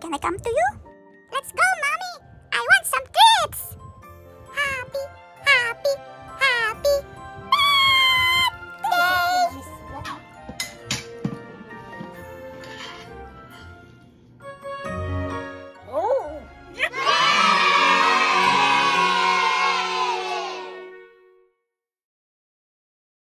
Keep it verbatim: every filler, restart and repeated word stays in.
Can I come to you? Let's go, Mommy!